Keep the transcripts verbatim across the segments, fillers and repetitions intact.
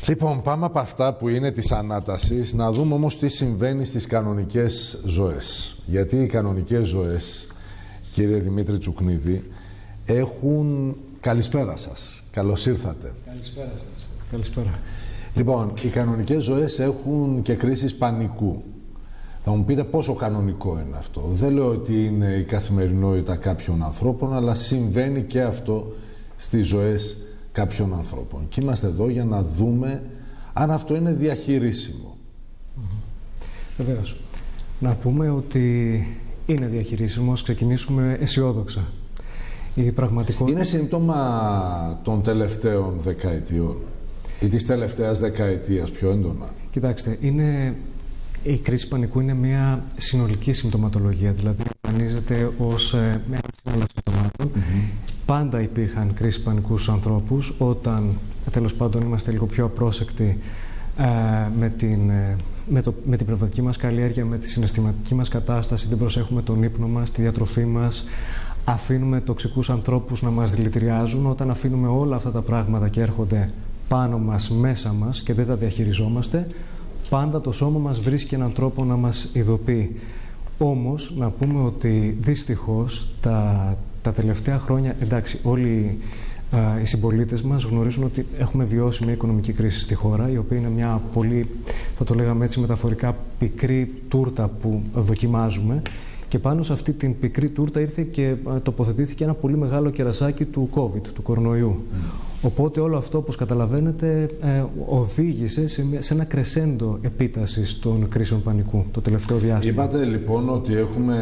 Λοιπόν, πάμε από αυτά που είναι της ανάτασης, να δούμε όμως τι συμβαίνει στις κανονικές ζωές. Γιατί οι κανονικές ζωές, κύριε Δημήτρη Τσουκνίδη, έχουν... Καλησπέρα σας. Καλώς ήρθατε. Καλησπέρα σας. Καλησπέρα. Λοιπόν, οι κανονικές ζωές έχουν και κρίσεις πανικού. Θα μου πείτε πόσο κανονικό είναι αυτό. Δεν λέω ότι είναι η καθημερινότητα κάποιων ανθρώπων, αλλά συμβαίνει και αυτό στις ζωές κάποιων ανθρώπων. Και είμαστε εδώ για να δούμε αν αυτό είναι διαχειρίσιμο. Mm-hmm. Βεβαίως. Να πούμε ότι είναι διαχειρίσιμο, ξεκινήσουμε αισιόδοξα. Η πραγματικότητα... Είναι σύμπτωμα των τελευταίων δεκαετιών ή της τελευταίας δεκαετίας πιο έντονα? Κοιτάξτε, είναι... η κρίση πανικού είναι μια συνολική συμπτωματολογία, δηλαδή εμφανίζεται ως ε, ένα σύνολο συμπτωμάτων. Mm-hmm. Πάντα υπήρχαν κρίσεις πανικού στους ανθρώπους, όταν τέλος πάντων είμαστε λίγο πιο απρόσεκτοι ε, με, την, ε, με, το, με την πνευματική μας καλλιέργεια, με τη συναισθηματική μας κατάσταση, δεν προσέχουμε τον ύπνο μας, τη διατροφή μας, αφήνουμε τοξικούς ανθρώπους να μας δηλητηριάζουν. Όταν αφήνουμε όλα αυτά τα πράγματα και έρχονται πάνω μας, μέσα μας και δεν τα διαχειριζόμαστε, πάντα το σώμα μας βρίσκει έναν τρόπο να μας ειδοποιεί. Όμως, να πούμε ότι δυστυχώς τα, τα τελευταία χρόνια, εντάξει, όλοι α, οι συμπολίτες μας γνωρίζουν ότι έχουμε βιώσει μια οικονομική κρίση στη χώρα, η οποία είναι μια πολύ, θα το λέγαμε έτσι μεταφορικά, πικρή τούρτα που δοκιμάζουμε. Και πάνω σε αυτή την πικρή τούρτα ήρθε και τοποθετήθηκε ένα πολύ μεγάλο κερασάκι του COVID, του κορονοϊού. Mm. Οπότε όλο αυτό, όπως καταλαβαίνετε, ε, οδήγησε σε, σε ένα κρεσέντο επίτασης των κρίσεων πανικού το τελευταίο διάστημα. Είπατε λοιπόν ότι έχουμε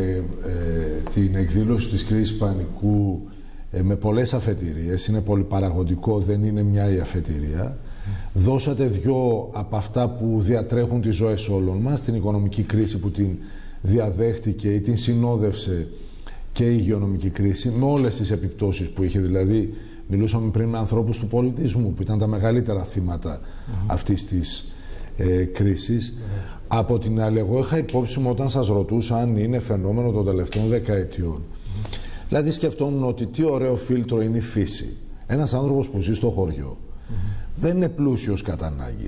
ε, την εκδήλωση της κρίσης πανικού ε, με πολλές αφετηρίες. Είναι πολυπαραγωγικό, δεν είναι μια η αφετηρία. Mm. Δώσατε δυο από αυτά που διατρέχουν τις ζωές όλων μας, την οικονομική κρίση που την διαδέχτηκε ή την συνόδευσε και η υγειονομική κρίση, με όλες τις επιπτώσεις που είχε. Δηλαδή, μιλούσαμε πριν με ανθρώπους του πολιτισμού, που ήταν τα μεγαλύτερα θύματα mm-hmm. αυτής της ε, κρίσης. Mm-hmm. Από την άλλη, εγώ είχα υπόψη μου όταν σας ρωτούσα αν είναι φαινόμενο των τελευταίων δεκαετιών. Mm-hmm. Δηλαδή, σκεφτόμουν ότι τι ωραίο φίλτρο είναι η φύση. Ένας άνθρωπος που ζει στο χωριό mm-hmm. δεν είναι πλούσιος κατά ανάγκη,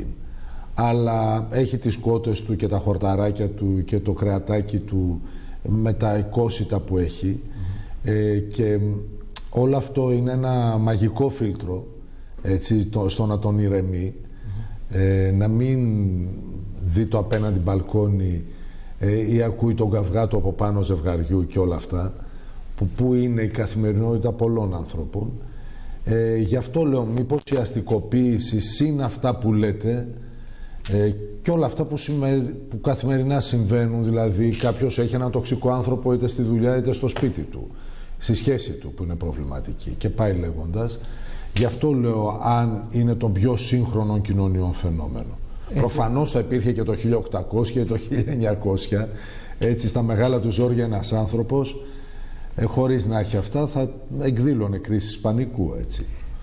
αλλά έχει τις κότες του και τα χορταράκια του και το κρεατάκι του με τα οικόσιτα που έχει mm-hmm. ε, και όλο αυτό είναι ένα μαγικό φίλτρο, έτσι, το, στο να τον ηρεμεί, mm-hmm. ε, να μην δει το απέναντι μπαλκόνι ε, ή ακούει τον καυγά του από πάνω ζευγαριού και όλα αυτά που, που είναι η καθημερινότητα πολλών ανθρώπων. Ε, γι' αυτό λέω μήπως η αστικοποίηση συν αυτά που λέτε Ε, και όλα αυτά που, σημερι... που καθημερινά συμβαίνουν, δηλαδή κάποιος έχει έναν τοξικό άνθρωπο είτε στη δουλειά είτε στο σπίτι του, στη σχέση του που είναι προβληματική και πάει λέγοντας. Γι' αυτό λέω αν είναι των πιο σύγχρονων κοινωνιών φαινόμενο. Έχει. Προφανώς θα υπήρχε και το χίλια οκτακόσια ή το χίλια εννιακόσια, έτσι στα μεγάλα του ζόρια ένας άνθρωπος ε, χωρίς να έχει αυτά θα εκδήλωνε κρίσεις πανικού, έτσι.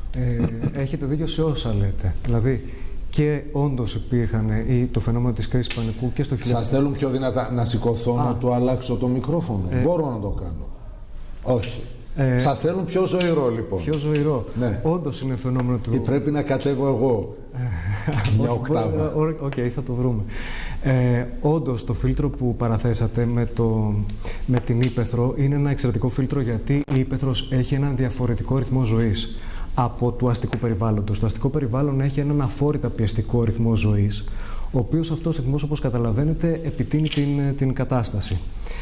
Ε, έχετε δίκιο σε όσα λέτε. Δηλαδή και όντως υπήρχαν ή το φαινόμενο της κρίσης πανικού και στο χιλιάδες. Σας θέλουν πιο δυνατά να σηκωθώ, Α. να το αλλάξω το μικρόφωνο. Ε. Μπορώ να το κάνω. Όχι. Ε. Σας θέλουν πιο ζωηρό λοιπόν. Πιο ζωηρό. Ναι. Όντως είναι φαινόμενο του... Ή πρέπει να κατέβω εγώ. Μια οκτάβα. Οκ, okay, θα το βρούμε. Ε, όντως το φίλτρο που παραθέσατε με, το, με την ύπαιθρο είναι ένα εξαιρετικό φίλτρο, γιατί η ύπαιθρος έχει έναν διαφορετικό ρυθμό ζωής από του αστικού περιβάλλοντος. Το αστικό περιβάλλον έχει έναν αφόρητα πιεστικό ρυθμό ζωής, ο οποίος αυτός ρυθμός, όπως καταλαβαίνετε, επιτείνει την, την κατάσταση.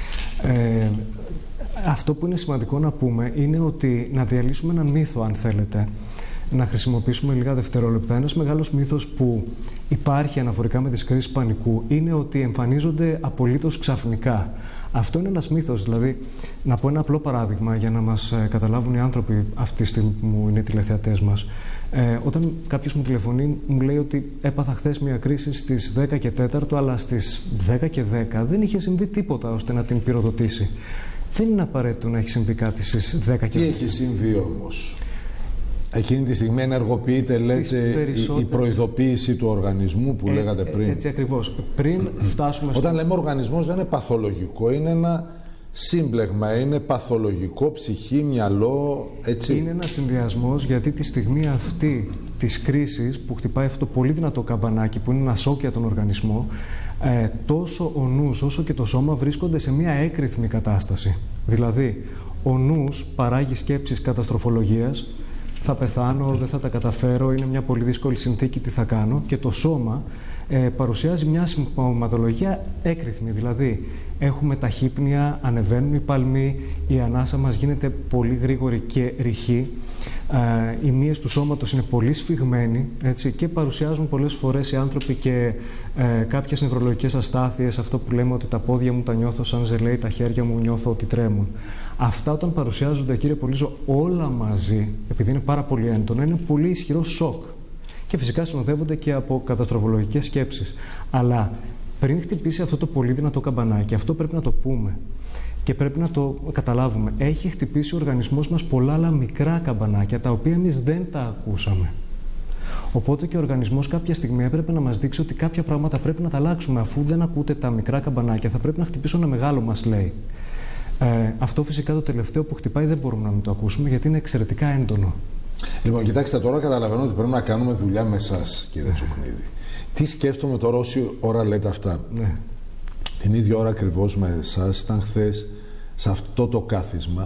Ε, αυτό που είναι σημαντικό να πούμε είναι ότι να διαλύσουμε έναν μύθο, αν θέλετε, να χρησιμοποιήσουμε λίγα δευτερόλεπτα. Ένας μεγάλος μύθος που υπάρχει αναφορικά με τις κρίσεις πανικού είναι ότι εμφανίζονται απολύτως ξαφνικά. Αυτό είναι ένας μύθος. Δηλαδή, να πω ένα απλό παράδειγμα για να μας ε, καταλάβουν οι άνθρωποι αυτή τη στιγμή που μου είναι οι τηλεθεατές μας. Ε, όταν κάποιος μου τηλεφωνεί, μου λέει ότι έπαθα χθες μια κρίση στις δέκα και τέσσερα, αλλά στις δέκα και δέκα δεν είχε συμβεί τίποτα ώστε να την πυροδοτήσει. Δεν είναι απαραίτητο να έχει συμβεί κάτι στις δέκα και δέκα. Τι έχει συμβεί όμως? Εκείνη τη στιγμή ενεργοποιείται, λέτε, περισσότερες... η προειδοποίηση του οργανισμού που έτσι, λέγατε πριν. Έτσι ακριβώς. Πριν φτάσουμε στο... Όταν λέμε οργανισμός δεν είναι παθολογικό, είναι ένα σύμπλεγμα, είναι παθολογικό, ψυχή, μυαλό, έτσι. Είναι ένας συνδυασμός, γιατί τη στιγμή αυτή της κρίσης που χτυπάει αυτό το πολύ δυνατό καμπανάκι που είναι ένα σοκ για τον οργανισμό, ε, τόσο ο νους όσο και το σώμα βρίσκονται σε μια έκρηθμη κατάσταση. Δηλαδή, ο νους παράγει σκέψεις καταστροφολογίας, θα πεθάνω, δεν θα τα καταφέρω, είναι μια πολύ δύσκολη συνθήκη, τι θα κάνω, και το σώμα ε, παρουσιάζει μια συμπτωματολογία έκρηθμη, δηλαδή έχουμε ταχύπνοια, ανεβαίνουν οι παλμοί, η ανάσα μας γίνεται πολύ γρήγορη και ρηχή, ε, οι μύες του σώματος είναι πολύ σφιγμένοι, έτσι, και παρουσιάζουν πολλές φορές οι άνθρωποι και ε, κάποιες νευρολογικές αστάθειες, αυτό που λέμε ότι τα πόδια μου τα νιώθω σαν ζελέι, τα χέρια μου νιώθω ότι τρέμουν. Αυτά όταν παρουσιάζονται, κύριε Πολύζο, όλα μαζί, επειδή είναι πάρα πολύ έντονα, είναι πολύ ισχυρό σοκ. Και φυσικά συνοδεύονται και από καταστροφολογικές σκέψεις. Αλλά πριν χτυπήσει αυτό το πολύ δυνατό καμπανάκι, αυτό πρέπει να το πούμε και πρέπει να το καταλάβουμε. Έχει χτυπήσει ο οργανισμός μας πολλά άλλα μικρά καμπανάκια, τα οποία εμείς δεν τα ακούσαμε. Οπότε και ο οργανισμός κάποια στιγμή έπρεπε να μας δείξει ότι κάποια πράγματα πρέπει να τα αλλάξουμε. Αφού δεν ακούτε τα μικρά καμπανάκια, θα πρέπει να χτυπήσω ένα μεγάλο, μας λέει. Ε, αυτό φυσικά το τελευταίο που χτυπάει δεν μπορούμε να μην το ακούσουμε, γιατί είναι εξαιρετικά έντονο. Λοιπόν, κοιτάξτε, τώρα καταλαβαίνω ότι πρέπει να κάνουμε δουλειά με εσάς, κύριε ναι. Τσουκνίδη. Τι σκέφτομαι τώρα όση ώρα λέτε αυτά. Ναι. Την ίδια ώρα ακριβώς με εσάς ήταν χθες σε αυτό το κάθισμα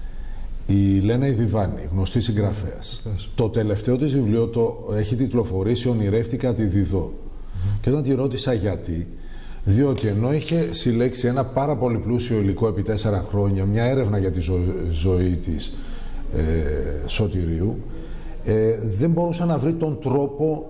η Λένα Ιδιβάνη, γνωστή συγγραφέας. Mm-hmm. Το τελευταίο της βιβλίο το έχει τιτλοφορήσει «Ονειρεύτηκα τη Διδώ». Mm-hmm. Και όταν τη ρώτησα γιατί, διότι ενώ είχε συλλέξει ένα πάρα πολύ πλούσιο υλικό επί τέσσερα χρόνια, μια έρευνα για τη ζω... ζωή της ε, Σωτηρίου, ε, δεν μπορούσε να βρει τον τρόπο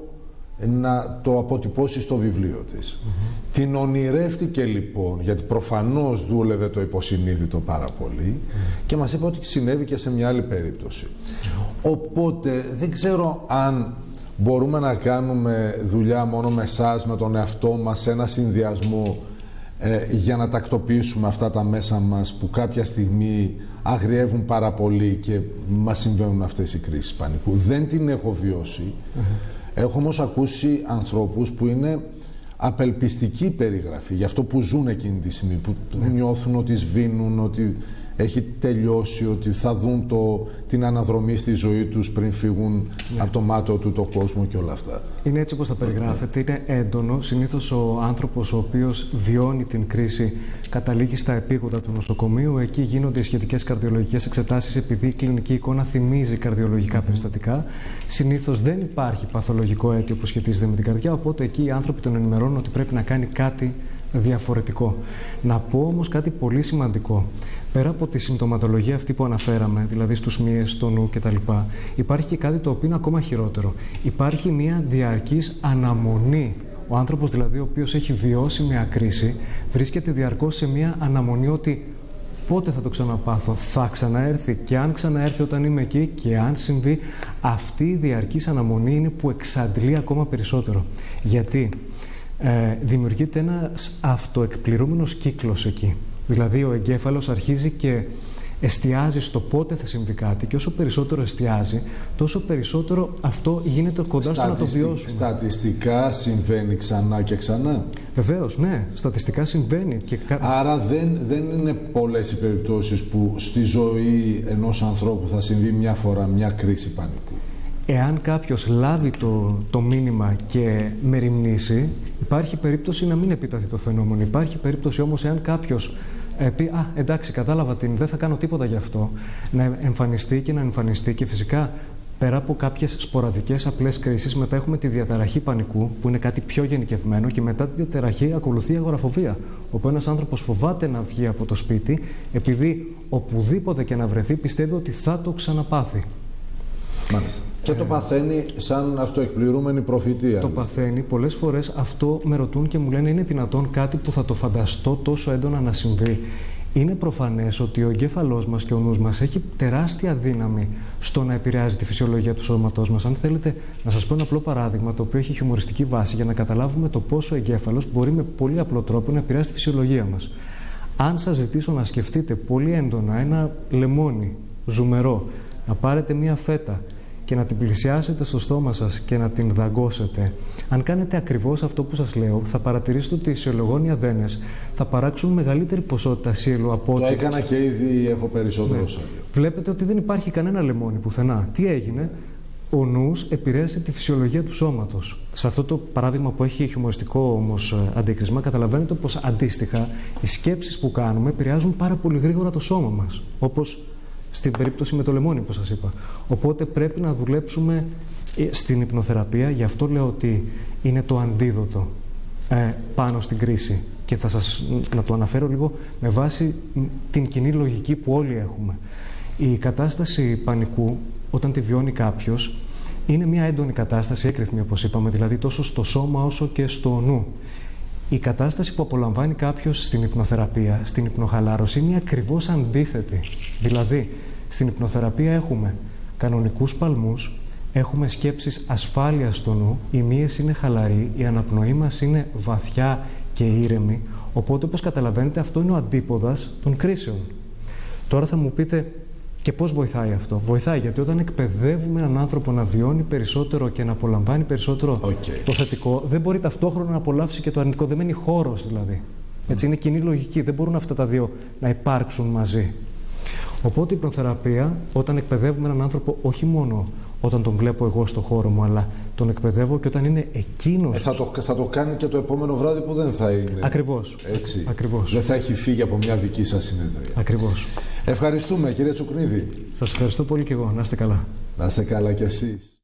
να το αποτυπώσει στο βιβλίο της. Mm-hmm. Την ονειρεύτηκε λοιπόν, γιατί προφανώς δούλευε το υποσυνείδητο πάρα πολύ, mm-hmm. και μας είπε ότι συνέβη και σε μια άλλη περίπτωση. Mm-hmm. Οπότε δεν ξέρω αν μπορούμε να κάνουμε δουλειά μόνο με εσάς, με τον εαυτό μας, σε ένα συνδυασμό ε, για να τακτοποιήσουμε αυτά τα μέσα μας που κάποια στιγμή αγριεύουν πάρα πολύ και μας συμβαίνουν αυτές οι κρίσεις πανικού. Δεν την έχω βιώσει. Mm-hmm. Έχω όμως ακούσει ανθρώπους που είναι απελπιστική περιγραφή για αυτό που ζουν εκείνη τη στιγμή, που ναι. νιώθουν ότι σβήνουν, ότι έχει τελειώσει, ότι θα δουν το, την αναδρομή στη ζωή τους πριν φύγουν ναι. από το μάτιο του το κόσμο και όλα αυτά. Είναι έτσι όπως θα περιγράφεται, είναι έντονο. Συνήθως ο άνθρωπος ο οποίος βιώνει την κρίση καταλήγει στα επίγοντα του νοσοκομείου. Εκεί γίνονται οι σχετικές καρδιολογικές εξετάσεις, επειδή η κλινική εικόνα θυμίζει καρδιολογικά mm-hmm. περιστατικά. Συνήθως δεν υπάρχει παθολογικό αίτιο που σχετίζεται με την καρδιά, οπότε εκεί οι άνθρωποι τον ενημερώνουν ότι πρέπει να κάνει κάτι διαφορετικό. Να πω όμως κάτι πολύ σημαντικό. Πέρα από τη συμπτωματολογία αυτή που αναφέραμε, δηλαδή στους μύες, στο νου κτλ., υπάρχει και κάτι το οποίο είναι ακόμα χειρότερο. Υπάρχει μια διαρκής αναμονή. Ο άνθρωπος δηλαδή, ο οποίος έχει βιώσει μια κρίση, βρίσκεται διαρκώς σε μια αναμονή ότι πότε θα το ξαναπάθω, θα ξαναέρθει, και αν ξαναέρθει όταν είμαι εκεί, και αν συμβεί, αυτή η διαρκής αναμονή είναι που εξαντλεί ακόμα περισσότερο. Γιατί ε, δημιουργείται ένας αυτοεκπληρούμενος κύκλος εκεί. Δηλαδή ο εγκέφαλος αρχίζει και εστιάζει στο πότε θα συμβεί κάτι, και όσο περισσότερο εστιάζει, τόσο περισσότερο αυτό γίνεται κοντά στο να το βιώσουμε. Στατιστικά συμβαίνει ξανά και ξανά. Βεβαίως, ναι. Στατιστικά συμβαίνει. Και... Άρα δεν, δεν είναι πολλές οι περιπτώσεις που στη ζωή ενός ανθρώπου θα συμβεί μια φορά μια κρίση πανικού. Εάν κάποιος λάβει το, το μήνυμα και μεριμνήσει, υπάρχει περίπτωση να μην επιταθεί το φαινόμενο. Υπάρχει περίπτωση όμως, εάν κάποιος ε, πει «Α, εντάξει, κατάλαβα την, δεν θα κάνω τίποτα γι' αυτό», να εμφανιστεί και να εμφανιστεί. Και φυσικά, πέρα από κάποιες σποραδικές απλές κρίσεις, μετά έχουμε τη διαταραχή πανικού, που είναι κάτι πιο γενικευμένο, και μετά τη διαταραχή ακολουθεί η αγοραφοβία, όπου ένας άνθρωπος φοβάται να βγει από το σπίτι, επειδή οπουδήποτε και να βρεθεί πιστεύει ότι θα το ξαναπάθει. Μάλιστα. Και το παθαίνει σαν αυτοεκπληρούμενη προφητεία. Το παθαίνει. Πολλές φορές αυτό με ρωτούν και μου λένε, είναι δυνατόν κάτι που θα το φανταστώ τόσο έντονα να συμβεί? Είναι προφανές ότι ο εγκέφαλός μας και ο νους μας έχει τεράστια δύναμη στο να επηρεάζει τη φυσιολογία του σώματός μας. Αν θέλετε να σας πω ένα απλό παράδειγμα, το οποίο έχει χιουμοριστική βάση, για να καταλάβουμε το πόσο ο εγκέφαλος μπορεί με πολύ απλό τρόπο να επηρεάσει τη φυσιολογία μας. Αν σας ζητήσω να σκεφτείτε πολύ έντονα ένα λεμόνι ζουμερό, να πάρετε μία φέτα και να την πλησιάσετε στο στόμα σας και να την δαγκώσετε, αν κάνετε ακριβώς αυτό που σας λέω, θα παρατηρήσετε ότι οι ισιολογόνοι δένες θα παράξουν μεγαλύτερη ποσότητα σύλλου από ό,τι... Το έκανα και ήδη έχω περισσότερο ναι. σάλιο. Βλέπετε ότι δεν υπάρχει κανένα λεμόνι πουθενά. Τι έγινε? Ο νους επηρέασε τη φυσιολογία του σώματος. Σε αυτό το παράδειγμα που έχει χιουμοριστικό όμως αντίκρισμα, καταλαβαίνετε πως αντίστοιχα οι σκέψεις που κάνουμε επηρεάζουν πάρα πολύ γρήγορα το σώμα μας. Όπως στην περίπτωση με το λεμόνι που σας είπα. Οπότε πρέπει να δουλέψουμε στην υπνοθεραπεία, γι' αυτό λέω ότι είναι το αντίδοτο ε, πάνω στην κρίση. Και θα σας να το αναφέρω λίγο με βάση την κοινή λογική που όλοι έχουμε. Η κατάσταση πανικού, όταν τη βιώνει κάποιος, είναι μια έντονη κατάσταση, έκρηθμη όπως είπαμε, δηλαδή τόσο στο σώμα όσο και στο νου. Η κατάσταση που απολαμβάνει κάποιος στην υπνοθεραπεία, στην υπνοχαλάρωση, είναι ακριβώς αντίθετη. Δηλαδή, στην υπνοθεραπεία έχουμε κανονικούς παλμούς, έχουμε σκέψεις ασφάλειας στο νου, οι μύες είναι χαλαροί, η αναπνοή μας είναι βαθιά και ήρεμη, οπότε όπως καταλαβαίνετε αυτό είναι ο αντίποδας των κρίσεων. Τώρα θα μου πείτε, και πώς βοηθάει αυτό? Βοηθάει γιατί όταν εκπαιδεύουμε έναν άνθρωπο να βιώνει περισσότερο και να απολαμβάνει περισσότερο okay. το θετικό, δεν μπορεί ταυτόχρονα να απολαύσει και το αρνητικό. Δεν μένει χώρος δηλαδή. Έτσι, είναι κοινή λογική. Δεν μπορούν αυτά τα δύο να υπάρξουν μαζί. Οπότε η υπνοθεραπεία, όταν εκπαιδεύουμε έναν άνθρωπο, όχι μόνο όταν τον βλέπω εγώ στο χώρο μου, αλλά τον εκπαιδεύω και όταν είναι εκείνος. Ε, θα, το, θα το κάνει και το επόμενο βράδυ που δεν θα είναι. Ακριβώς. Έτσι. Ακριβώς. Δεν θα έχει φύγει από μια δική σας συνεδρία. Ακριβώς. Ευχαριστούμε, κύριε Τσουκνίδη. Σας ευχαριστώ πολύ και εγώ. Να είστε καλά. Να είστε καλά κι εσείς.